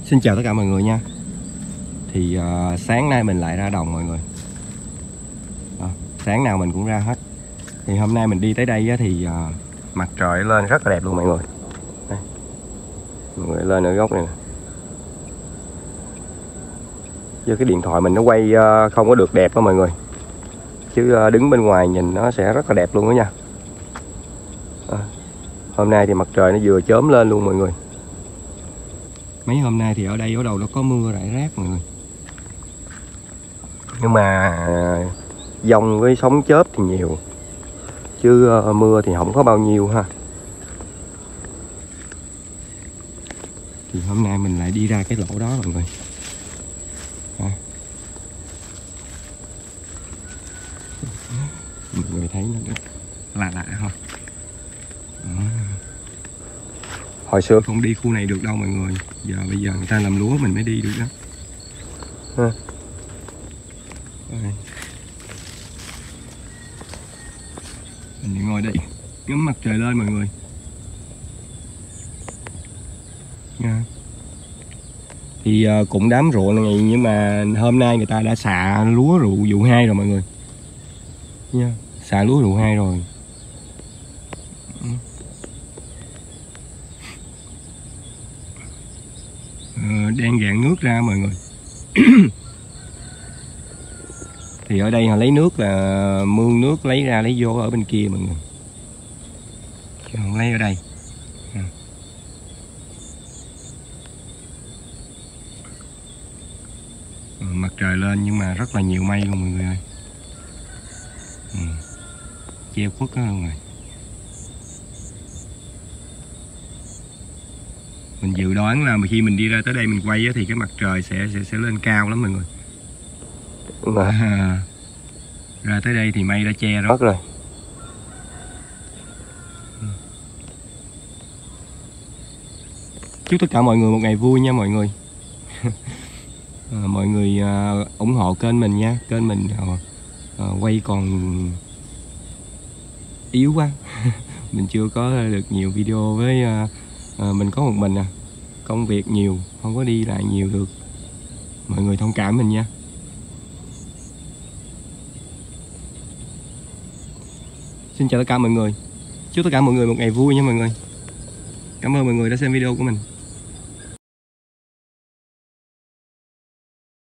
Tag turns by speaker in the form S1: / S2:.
S1: Xin chào tất cả mọi người nha. Thì sáng nay mình lại ra đồng mọi người. Sáng nào mình cũng ra hết. Thì hôm nay mình đi tới đây thì mặt trời lên rất là đẹp luôn mọi người. Đây. Mọi người lên ở góc này nè. Chứ cái điện thoại mình nó quay không có được đẹp đó mọi người. Chứ đứng bên ngoài nhìn nó sẽ rất là đẹp luôn đó nha. Hôm nay thì mặt trời nó vừa chớm lên luôn mọi người. Mấy hôm nay thì ở đây ở đầu nó có mưa rải rác mọi người. Nhưng mà dông với sóng chớp thì nhiều. Chứ mưa thì không có bao nhiêu ha. Thì hôm nay mình lại đi ra cái lỗ đó mọi người. Mọi người thấy nó lạ không? Hồi xưa không đi khu này được đâu mọi người. Bây giờ người ta làm lúa mình mới đi được đó. Mình ngồi đây ngắm mặt trời lên mọi người nha. Thì cũng đám ruộng này, nhưng mà hôm nay người ta đã xạ lúa vụ 2 rồi mọi người nha. Xạ lúa vụ 2 rồi. Đang gạn nước ra mọi người. Thì ở đây họ lấy nước là mương nước lấy ra lấy vô ở bên kia mọi người, chứ không lấy ở đây. Mặt trời lên nhưng mà rất là nhiều mây luôn mọi người ơi. Che khuất đó luôn rồi. Mình dự đoán là khi mình đi ra tới đây mình quay thì cái mặt trời sẽ lên cao lắm mọi người. Ra tới đây thì mây đã che mất rồi. Chúc tất cả mọi người một ngày vui nha mọi người. Mọi người ủng hộ kênh mình nha. Kênh mình quay còn yếu quá. Mình chưa có được nhiều video với mình có một mình à. Công việc nhiều, không có đi lại nhiều được. Mọi người thông cảm mình nha. Xin chào tất cả mọi người. Chúc tất cả mọi người một ngày vui nha mọi người. Cảm ơn mọi người đã xem video của mình.